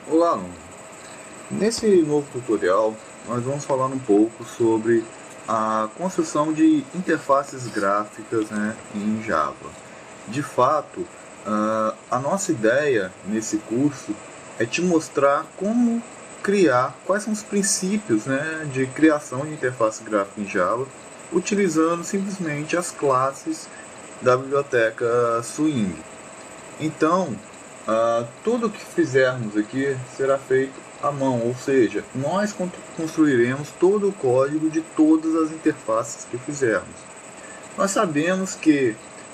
Olá, aluno. Nesse novo tutorial, nós vamos falar um pouco sobre a construção de interfaces gráficas, em Java. De fato, a nossa ideia nesse curso é te mostrar como criar, quais são os princípios, de criação de interface gráfica em Java, utilizando simplesmente as classes da biblioteca Swing. Então, tudo que fizermos aqui será feito à mão, ou seja, nós construiremos todo o código de todas as interfaces que fizermos. Nós sabemos que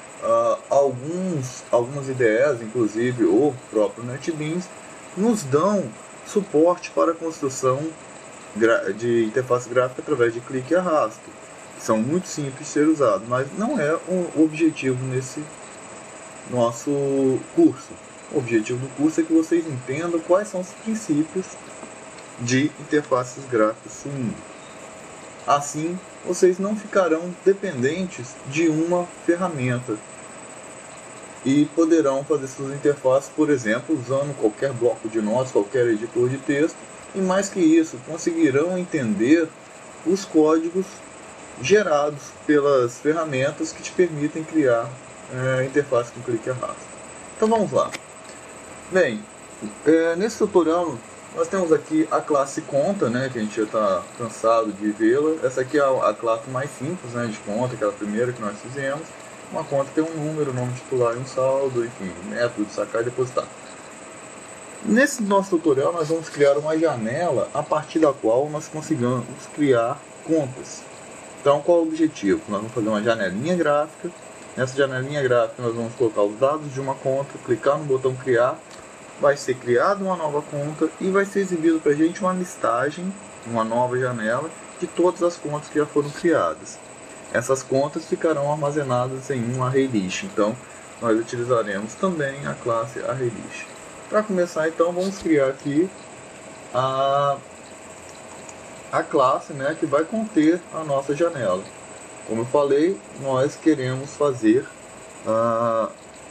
algumas IDEs, inclusive o próprio NetBeans, nos dão suporte para a construção de interface gráfica através de clique e arrasto, que são muito simples de ser usados, mas não é o objetivo nesse nosso curso. O objetivo do curso é que vocês entendam quais são os princípios de interfaces gráficas Swing. Assim, vocês não ficarão dependentes de uma ferramenta e poderão fazer suas interfaces, por exemplo, usando qualquer bloco de notas, qualquer editor de texto, e mais que isso, conseguirão entender os códigos gerados pelas ferramentas que te permitem criar interface com clique e arrasto. Então vamos lá. Bem, nesse tutorial nós temos aqui a classe conta, que a gente já está cansado de vê-la. Essa aqui é a classe mais simples, de conta, aquela primeira que nós fizemos. Uma conta tem um número, nome titular e um saldo, enfim, método de sacar e depositar. Nesse nosso tutorial nós vamos criar uma janela a partir da qual nós consigamos criar contas. Então qual é o objetivo? Nós vamos fazer uma janelinha gráfica. Nessa janelinha gráfica nós vamos colocar os dados de uma conta, clicar no botão criar, vai ser criada uma nova conta e vai ser exibido para a gente uma listagem, uma nova janela de todas as contas que já foram criadas. Essas contas ficarão armazenadas em um ArrayList, então nós utilizaremos também a classe ArrayList. Para começar, então, vamos criar aqui a classe, que vai conter a nossa janela. Como eu falei, nós queremos fazer a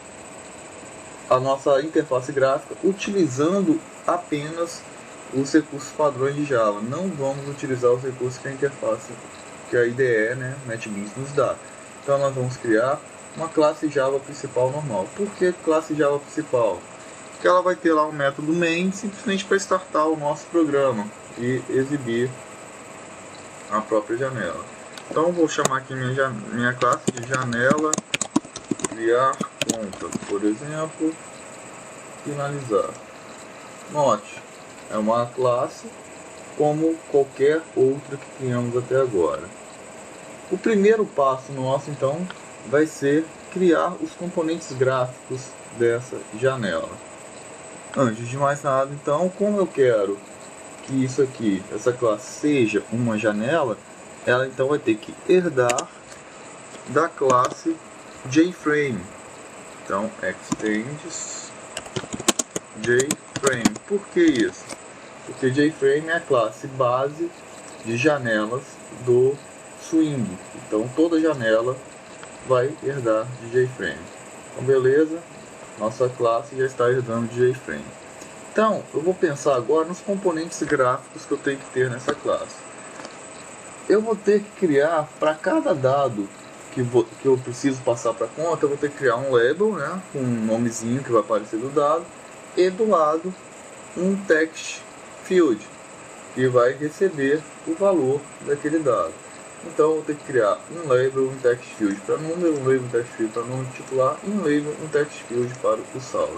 nossa interface gráfica utilizando apenas os recursos padrões de Java. Não vamos utilizar os recursos que a interface, que a IDE, NetBeans, nos dá. Então nós vamos criar uma classe Java principal normal. Por que classe Java principal? Porque ela vai ter lá um método main simplesmente para startar o nosso programa e exibir a própria janela. Então vou chamar aqui minha classe de janela criar conta, por exemplo, finalizar. Note, é uma classe como qualquer outra que criamos até agora. O primeiro passo nosso, então, vai ser criar os componentes gráficos dessa janela. Antes de mais nada, então, como eu quero que isso aqui, essa classe, seja uma janela, ela então vai ter que herdar da classe JFrame. Então, extends JFrame. Por que isso? Porque JFrame é a classe base de janelas do Swing. Então, toda janela vai herdar de JFrame. Então, beleza, nossa classe já está herdando de JFrame. Então, eu vou pensar agora nos componentes gráficos que eu tenho que ter nessa classe. Eu vou ter que criar, para cada dado que eu preciso passar para a conta, eu vou ter que criar um label, com um nomezinho que vai aparecer do dado, e do lado um text field, que vai receber o valor daquele dado. Então eu vou ter que criar um label, um text field para número, um label, um text field para número titular e um label, um text field para o saldo.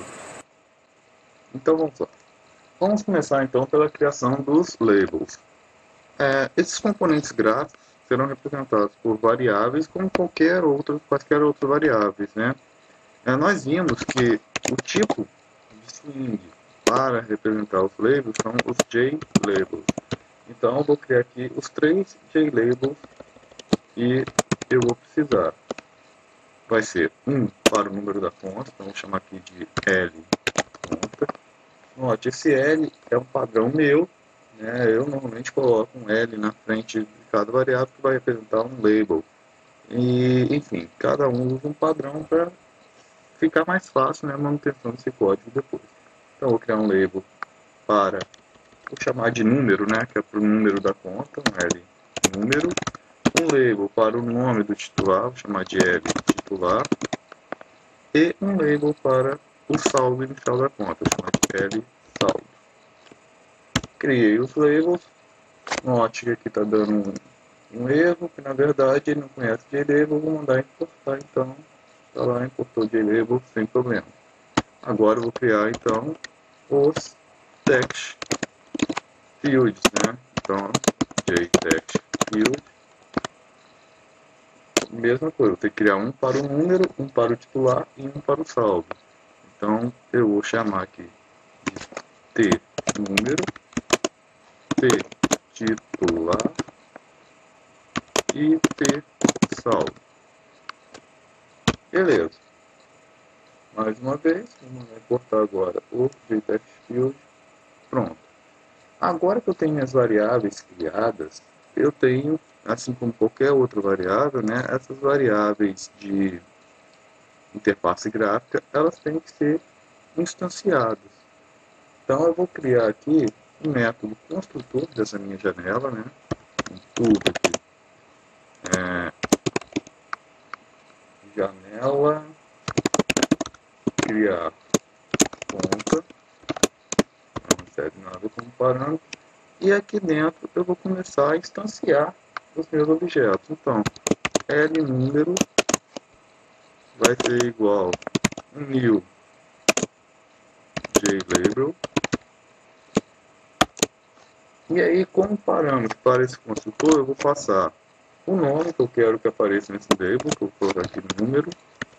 Então vamos lá. Vamos começar então pela criação dos labels. Esses componentes gráficos serão representados por variáveis como quaisquer outras variáveis. Nós vimos que o tipo de Swing para representar os labels são os JLabels. Então eu vou criar aqui os 3 JLabels e eu vou precisar. Vai ser um para o número da conta, então vou chamar aqui de L conta. Note, esse L é um padrão meu. Eu normalmente coloco um L na frente de cada variável que vai representar um label. E, enfim, cada um usa um padrão para ficar mais fácil a manutenção desse código depois. Então, eu vou criar um label para, vou chamar de número, né, que é para o número da conta, um L número, um label para o nome do titular, vou chamar de L titular, e um label para o saldo inicial da conta, vou chamar de L saldo. Criei os labels, note que aqui está dando um erro, que na verdade ele não conhece JLabel, vou mandar importar, então está lá, importou JLabel sem problema. Agora eu vou criar então os text fields, né? Então, JText field, mesma coisa, eu tenho que criar um para o número, um para o titular e um para o saldo. Então eu vou chamar aqui de T número, T titular e T saldo. Beleza. Mais uma vez, vamos importar agora o JText field. Pronto. Agora que eu tenho minhas variáveis criadas, eu tenho, assim como qualquer outra variável, né, essas variáveis de interface gráfica, elas têm que ser instanciadas. Então eu vou criar aqui um método construtor dessa minha janela, né, com tudo aqui. Janela, criar conta, não serve nada como parâmetro, e aqui dentro eu vou começar a instanciar os meus objetos. Então, L número vai ser igual a new JLabel. E aí, como parâmetro para esse construtor, eu vou passar o nome que eu quero que apareça nesse label, que eu vou colocar aqui número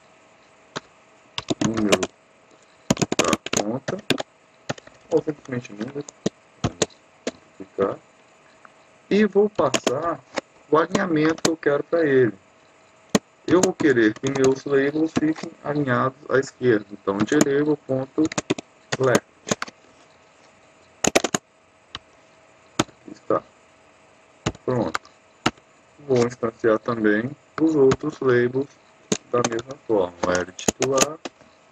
da conta, ou simplesmente número, vamos clicar, e vou passar o alinhamento que eu quero para ele. Eu vou querer que meus labels fiquem alinhados à esquerda, então JLabel.left. Aqui está. Pronto. Vou instanciar também os outros labels da mesma forma. O L titular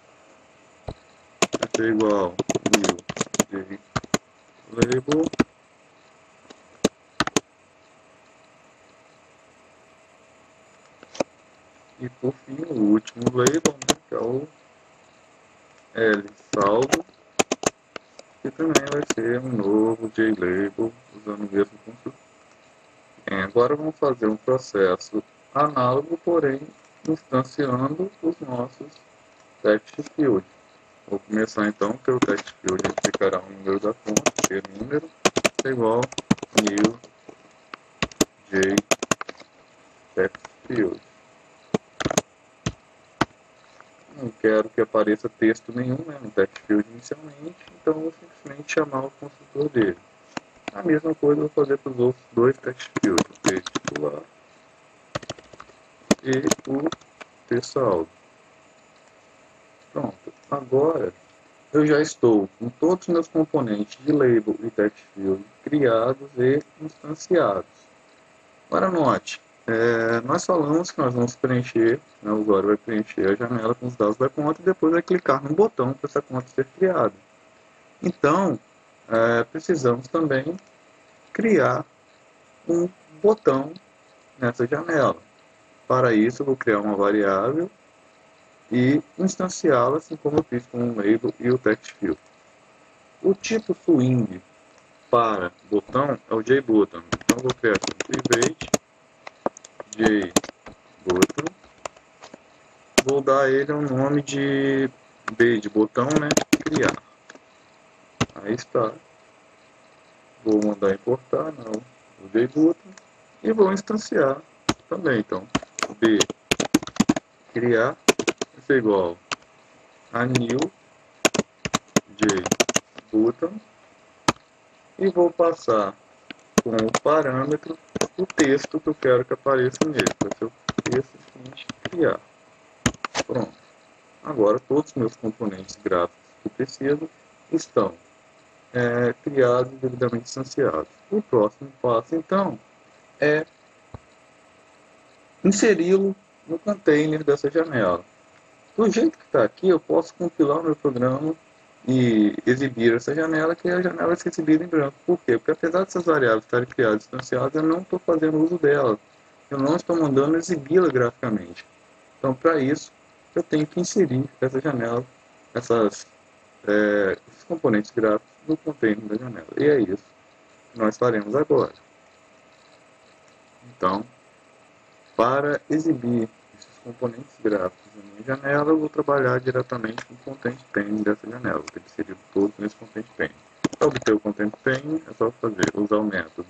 vai ser igual a new JLabel. E por fim, o último label, né, que é o L saldo, que também vai ser um novo JLabel usando o mesmo construtor. Agora vamos fazer um processo análogo, porém instanciando os nossos text fields. Vou começar então pelo text field, ficará o número da fonte, que é número, é igual new j text field. Não quero que apareça texto nenhum, né, no text field inicialmente, então vou simplesmente chamar o construtor dele. A mesma coisa eu vou fazer para os outros dois text fields, o T titular e o T saldo. Pronto. Agora eu já estou com todos os meus componentes de label e text field criados e instanciados. Agora note, nós falamos que nós vamos preencher, né, o usuário vai preencher a janela com os dados da conta e depois vai clicar no botão para essa conta ser criada. Então, precisamos também criar um botão nessa janela. Para isso, eu vou criar uma variável e instanciá-la, assim como eu fiz com o label e o text field. O tipo swing para botão é o JButton. Então, eu vou criar aqui um private JButton. Vou dar ele um nome de B de botão, né? Criar. Aí está. Vou mandar importar o JButton e vou instanciar também. Então, B criar vai ser igual a new JButton e vou passar com o parâmetro o texto que eu quero que apareça nele. Vai ser o texto seguinte, criar. Pronto. Agora todos os meus componentes gráficos que eu preciso estão criados e devidamente instanciados. O próximo passo, então, é inseri-lo no container dessa janela. Do jeito que está aqui, eu posso compilar o meu programa e exibir essa janela, que a janela vai ser exibida em branco. Por quê? Porque apesar dessas variáveis estarem criadas distanciadas, eu não estou fazendo uso delas. Eu não estou mandando exibi-la graficamente. Então, para isso, eu tenho que inserir essa janela, esses componentes gráficos no container da janela. E é isso que nós faremos agora. Então, para exibir esses componentes gráficos na minha janela, eu vou trabalhar diretamente com o Content Pane dessa janela. Vou ter que inserir todos nesse Content Pane. Para obter o Content Pane, é só usar o método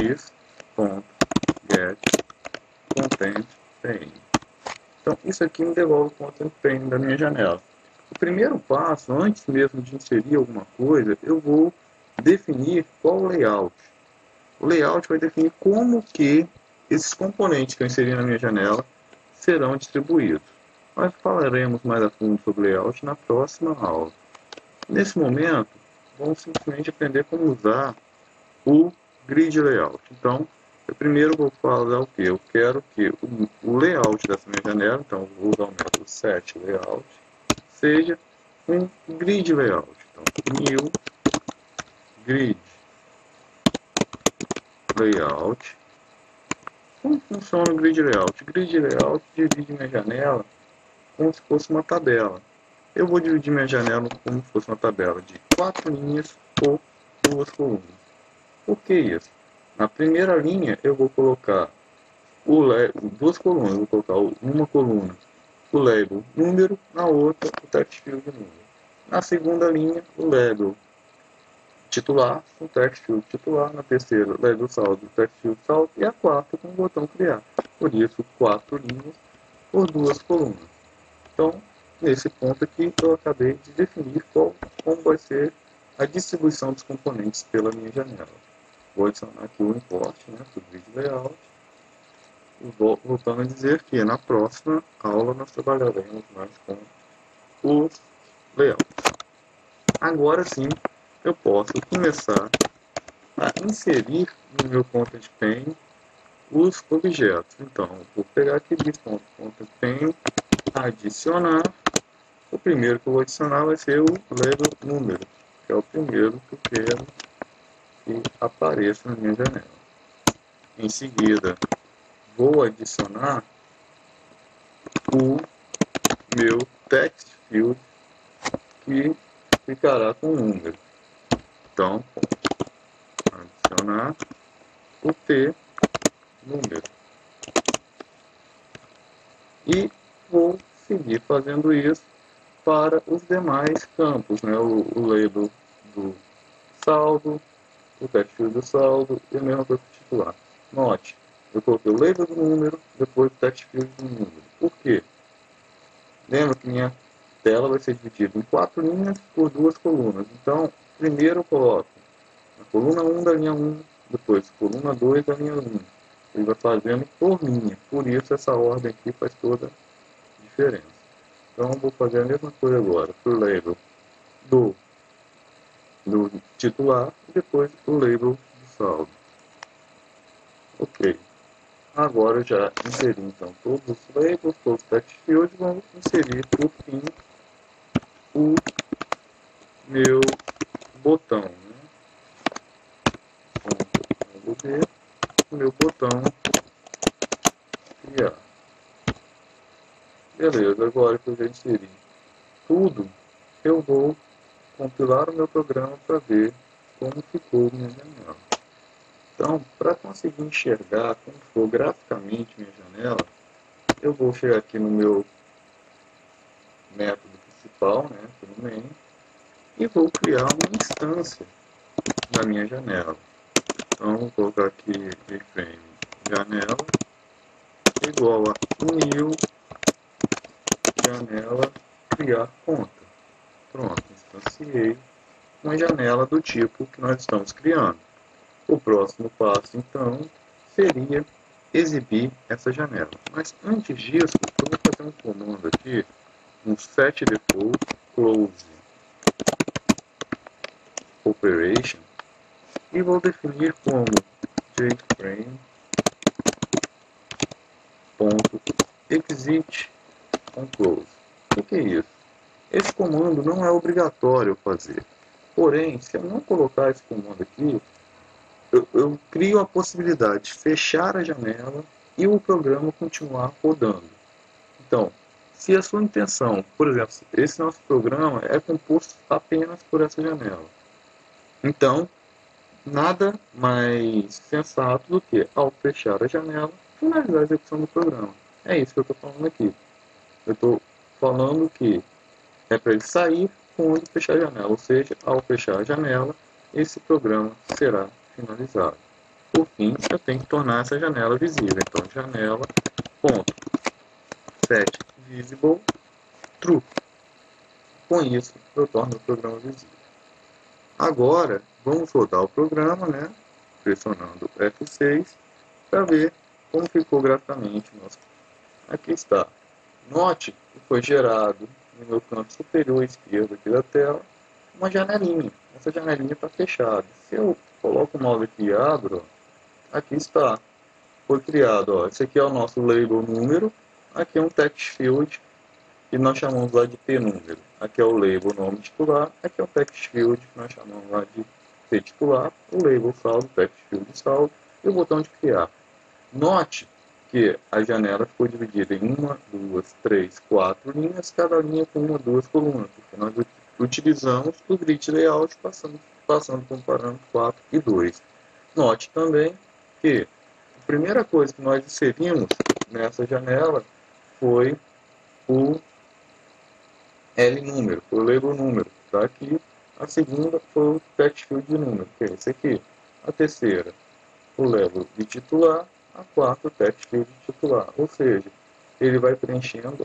this.getContentPane. Então, isso aqui me devolve o Content Pane da minha janela. O primeiro passo, antes mesmo de inserir alguma coisa, eu vou definir qual o layout. O layout vai definir como que esses componentes que eu inseri na minha janela serão distribuídos. Nós falaremos mais a fundo sobre layout na próxima aula. Nesse momento, vamos simplesmente aprender como usar o grid layout. Então, eu primeiro vou falar o que? Eu quero que o layout dessa minha janela, então eu vou usar o método setLayout, seja um grid layout. Então, new grid layout. Como funciona o grid layout? O grid layout divide minha janela como se fosse uma tabela. Eu vou dividir minha janela como se fosse uma tabela de 4 linhas ou 2 colunas. Por que isso? Na primeira linha eu vou colocar duas colunas. Eu vou colocar uma coluna o label número, na outra o text field número. Na segunda linha o label titular, com text field titular, na terceira label saldo, text field saldo, e a quarta com o botão criar. Por isso, 4 linhas por 2 colunas. Então, nesse ponto aqui, eu acabei de definir como vai ser a distribuição dos componentes pela minha janela. Vou adicionar aqui o import, né, para o grid layout. E voltando a dizer que na próxima aula nós trabalharemos mais com os layouts. Agora sim, eu posso começar a inserir no meu Content Pane os objetos. Então, vou pegar aqui de Content Pane, adicionar. O primeiro que eu vou adicionar vai ser o label número, que é o primeiro que eu quero que apareça na minha janela. Em seguida, vou adicionar o meu text field, que ficará com o número. Então, adicionar o T número. E vou seguir fazendo isso para os demais campos, né? O label do saldo, o text field do saldo e a mesma coisa para o titular. Note, eu coloquei o label do número, depois o text field do número. Por quê? Lembra que minha tela vai ser dividida em 4 linhas por 2 colunas. Então, primeiro eu coloco a coluna 1 da linha 1, depois coluna 2 da linha 1. Ele vai fazendo por linha. Por isso essa ordem aqui faz toda a diferença. Então eu vou fazer a mesma coisa agora para o label do titular e depois o label do saldo. Ok. Agora eu já inseri então todos os labels, todos os text fields, vamos inserir por fim o meu botão, né? Ctrl+D, o meu botão criar. Beleza, agora que eu já inseri tudo, eu vou compilar o meu programa para ver como ficou minha janela. Então, para conseguir enxergar como ficou graficamente minha janela, eu vou chegar aqui no meu método principal, né, aqui no main, e vou criar uma instância da minha janela. Então, vou colocar aqui iframe janela igual a new janela criar conta. Pronto, instanciei uma janela do tipo que nós estamos criando. O próximo passo, então, seria exibir essa janela. Mas antes disso, eu vou fazer um comando aqui, um setDefault close operation, e vou definir como jframe.exit onClose. O que é isso? Esse comando não é obrigatório fazer. Porém, se eu não colocar esse comando aqui, eu crio a possibilidade de fechar a janela e o programa continuar rodando. Então, se a sua intenção, por exemplo, esse nosso programa é composto apenas por essa janela. Então, nada mais sensato do que, ao fechar a janela, finalizar a execução do programa. É isso que eu estou falando aqui. Eu estou falando que é para ele sair quando fechar a janela, ou seja, ao fechar a janela, esse programa será finalizado. Por fim, eu tenho que tornar essa janela visível. Então, janela.setVisible true. Com isso, eu torno o programa visível. Agora, vamos rodar o programa, né? Pressionando F6 para ver como ficou graficamente. Aqui está. Note que foi gerado no meu canto superior esquerdo aqui da tela uma janelinha. Essa janelinha está fechada. Se eu coloco o mouse aqui e abro, aqui está. Foi criado. Ó. Esse aqui é o nosso label número. Aqui é um text field que nós chamamos lá de P-número. Aqui é o label nome titular. Aqui é o text field que nós chamamos lá de P titular. O label saldo, text field saldo e o botão de criar. Note que a janela ficou dividida em 1, 2, 3, 4 linhas, cada linha com 1, 2 colunas, porque nós utilizamos o grid layout passando com parâmetro 4 e 2. Note também que a primeira coisa que nós inserimos nessa janela foi o L número, foi o label número, tá aqui. A segunda foi o text field de número, que é esse aqui. A terceira, o label de titular. A quarta, o text field de titular. Ou seja, ele vai preenchendo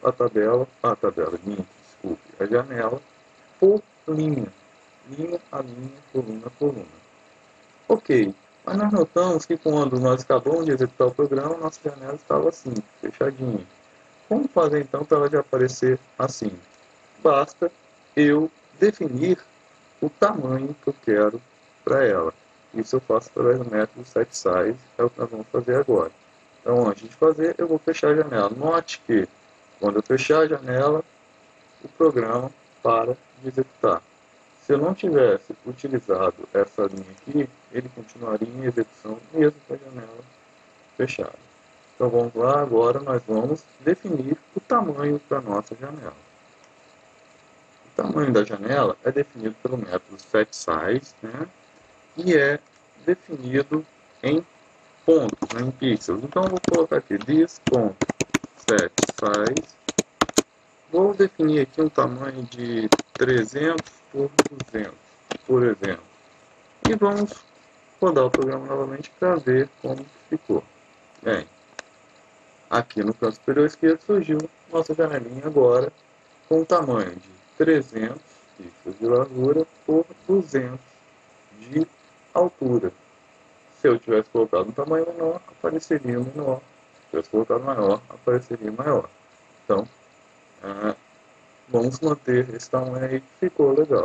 a janela por linha. Linha a linha, coluna a coluna. Ok, mas nós notamos que quando nós acabamos de executar o programa, nossa janela estava assim, fechadinha. Como fazer então para ela já aparecer assim? Basta eu definir o tamanho que eu quero para ela. Isso eu faço através do método setSize, é o que nós vamos fazer agora. Então, antes de fazer, eu vou fechar a janela. Note que, quando eu fechar a janela, o programa para de executar. Se eu não tivesse utilizado essa linha aqui, ele continuaria em execução mesmo com a janela fechada. Então, vamos lá, agora nós vamos definir o tamanho da nossa janela. O tamanho da janela é definido pelo método setSize, né? E é definido em pontos, né, em pixels. Então, eu vou colocar aqui this.setSize. Vou definir aqui um tamanho de 300 por 200, por exemplo. E vamos rodar o programa novamente para ver como ficou. Bem, aqui no canto superior esquerdo surgiu nossa janelinha agora com um tamanho de 300 pixels de largura por 200 de altura. Se eu tivesse colocado um tamanho menor, apareceria menor. Se tivesse colocado maior, apareceria maior. Então, vamos manter esse tamanho aí que ficou legal.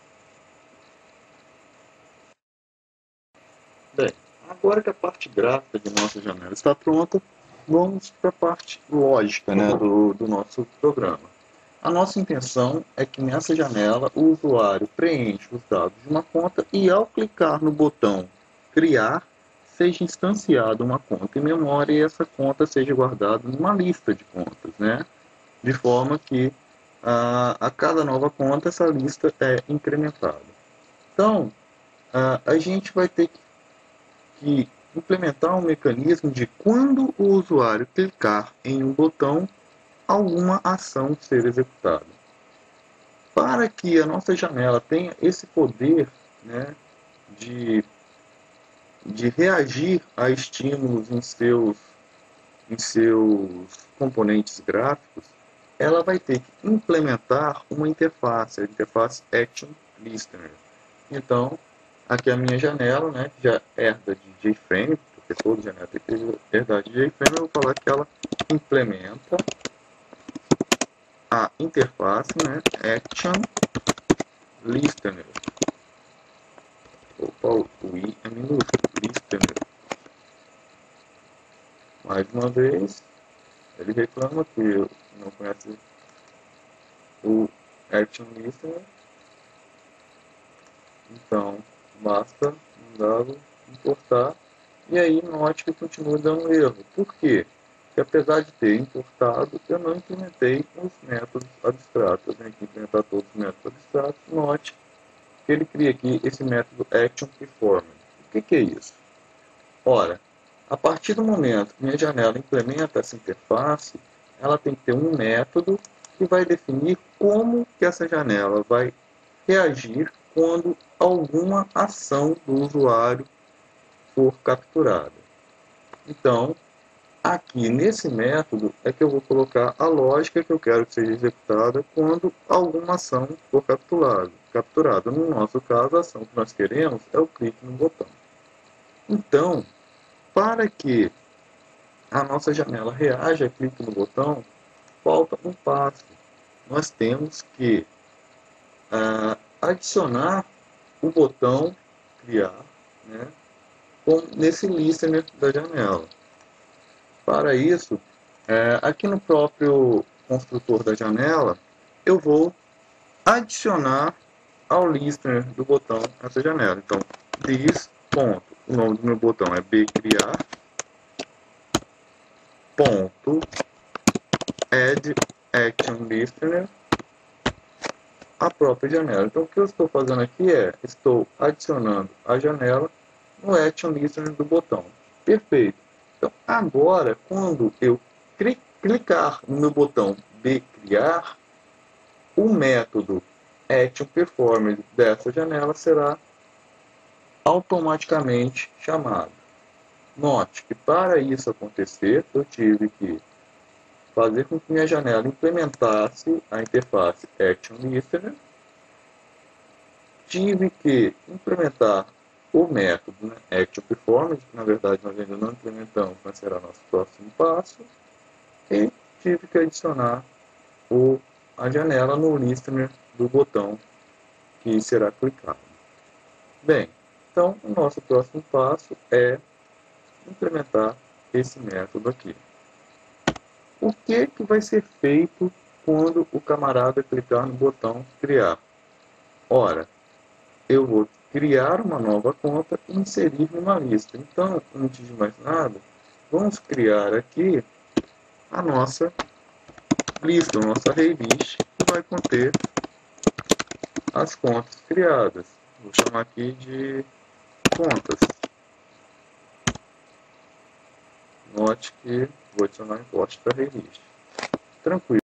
Bem, agora que a parte gráfica de nossa janela está pronta, vamos para a parte lógica, né, do nosso programa. A nossa intenção é que nessa janela o usuário preencha os dados de uma conta e ao clicar no botão criar, seja instanciada uma conta em memória e essa conta seja guardada numa lista de contas, né? De forma que a cada nova conta essa lista é incrementada. Então, a gente vai ter que implementar um mecanismo de quando o usuário clicar em um botão, alguma ação ser executada. Para que a nossa janela tenha esse poder, né, de reagir a estímulos em seus componentes gráficos, ela vai ter que implementar uma interface, a interface Action Listener. Então, aqui a minha janela, né, que já herda de JFrame, porque toda janela tem que herdar de JFrame, eu vou falar que ela implementa a interface, né, Action Listener. Opa, o I é minúsculo, Listener. Mais uma vez, ele reclama que não conhece o action listener. Então, basta mandá-lo importar. E aí, note que continua dando erro. Por quê? Porque apesar de ter importado, eu não implementei os métodos abstratos. Eu tenho que implementar todos os métodos abstratos. Note que ele cria aqui esse método ActionPerformance. O que é isso? Ora, a partir do momento que minha janela implementa essa interface, ela tem que ter um método que vai definir como que essa janela vai reagir quando alguma ação do usuário for capturada. Então, aqui nesse método é que eu vou colocar a lógica que eu quero que seja executada quando alguma ação for capturada. No nosso caso, a ação que nós queremos é o clique no botão. Então, para que a nossa janela reaja a clique no botão, falta um passo. Nós temos que adicionar o botão criar, né, nesse listener da janela. Para isso, aqui no próprio construtor da janela, eu vou adicionar ao listener do botão essa janela. Então, this, ponto, o nome do meu botão é bcriar, ponto, add action listener, a própria janela. Então, o que eu estou fazendo aqui é, estou adicionando a janela no action listener do botão. Perfeito. Então, agora, quando eu clicar no meu botão bcriar, o método ActionPerformance dessa janela será automaticamente chamado. Note que para isso acontecer, eu tive que fazer com que minha janela implementasse a interface ActionListener, tive que implementar o método, né, ActionPerformance, que na verdade nós ainda não implementamos, mas será nosso próximo passo, e tive que adicionar a janela no listener do botão que será clicado. Bem, então o nosso próximo passo é implementar esse método aqui. O que vai ser feito quando o camarada clicar no botão criar? Ora, eu vou criar uma nova conta e inserir numa lista. Então, antes de mais nada, vamos criar aqui a nossa lista, a nossa array list, que vai conter as contas criadas. Vou chamar aqui de contas. Note que vou adicionar um import para array list. Tranquilo.